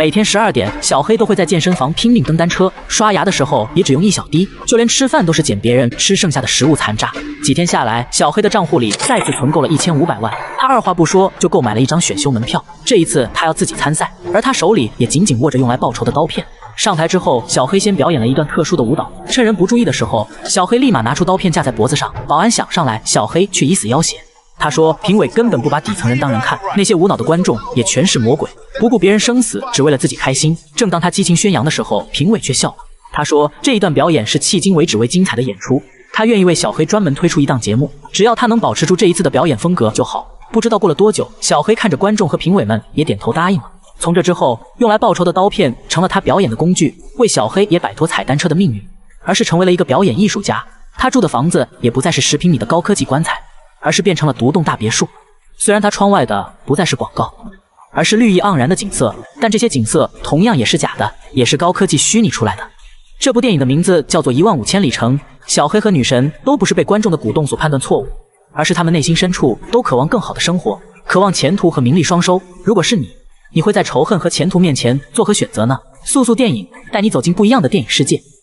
每天12点，小黑都会在健身房拼命蹬单车，刷牙的时候也只用1小滴，就连吃饭都是捡别人吃剩下的食物残渣。几天下来，小黑的账户里再次存够了1500万，他二话不说就购买了一张选秀门票。这一次他要自己参赛，而他手里也紧紧握着用来报仇的刀片。上台之后，小黑先表演了一段特殊的舞蹈，趁人不注意的时候，小黑立马拿出刀片架在脖子上，保安想上来，小黑却以死要挟。他说评委根本不把底层人当人看，那些无脑的观众也全是魔鬼，不顾别人生死，只为了自己开心。正当他激情宣扬的时候，评委却笑了。他说这一段表演是迄今为止最精彩的演出，他愿意为小黑专门推出一档节目，只要他能保持住这一次的表演风格就好。不知道过了多久，小黑看着观众和评委们也点头答应了。从这之后，用来报仇的刀片成了他表演的工具，为小黑也摆脱踩单车的命运，而是成为了一个表演艺术家。他住的房子也不再是10平米的高科技棺材，而是变成了独栋大别墅。虽然他窗外的不再是广告，而是绿意盎然的景色，但这些景色同样也是假的，也是高科技虚拟出来的。这部电影的名字叫做15000里程。小黑和女神都不是被观众的鼓动所判断错误，而是他们内心深处都渴望更好的生活，渴望前途和名利双收。如果是你会在仇恨和前途面前做何选择呢？速速电影带你走进不一样的电影世界。